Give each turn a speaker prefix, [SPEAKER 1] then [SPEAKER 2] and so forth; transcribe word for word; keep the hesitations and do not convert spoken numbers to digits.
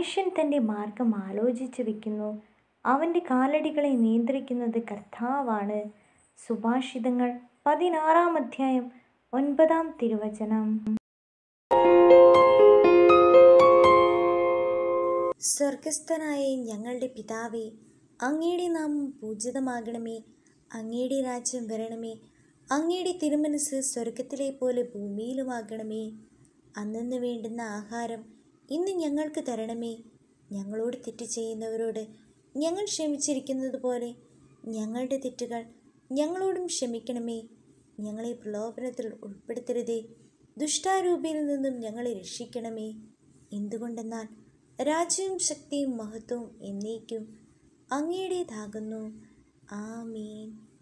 [SPEAKER 1] മനുഷ്യൻ തൻ്റെ മാർഗം ആലോചിച്ച് വയ്ക്കുന്നു, അവൻ്റെ കാലടികളെ നിയന്ത്രിക്കുന്നത് കർത്താവാണ്. സുഭാഷിതങ്ങൾ പതിനാറാം അധ്യായം ഒൻപതാം തിരുവചനം.
[SPEAKER 2] സ്വർഗസ്ഥനായ ഞങ്ങളുടെ പിതാവേ, അങ്ങയുടെ നാമം പൂജിതമാകണമേ. അങ്ങയുടെ രാജ്യം വരണമേ. അങ്ങയുടെ തിരുമനസ് സ്വർഗത്തിലെ പോലെ ഭൂമിയിലുമാകണമേ. അന്നന്ന് വേണ്ടുന്ന ആഹാരം ഇന്ന് ഞങ്ങൾക്ക് തരണമേ. ഞങ്ങളോട് തെറ്റ് ചെയ്യുന്നവരോട് ഞങ്ങൾ ക്ഷമിച്ചിരിക്കുന്നത് പോലെ ഞങ്ങളുടെ തെറ്റുകൾ ഞങ്ങളോടും ക്ഷമിക്കണമേ. ഞങ്ങളെ പ്രലോഭനത്തിൽ ഉൾപ്പെടുത്തരുതേ, ദുഷ്ടാരൂപിയിൽ നിന്നും ഞങ്ങളെ രക്ഷിക്കണമേ. എന്തുകൊണ്ടെന്നാൽ രാജ്യവും ശക്തിയും മഹത്വവും എന്നേക്കും അങ്ങയുടേതാകുന്നു. ആമേൻ.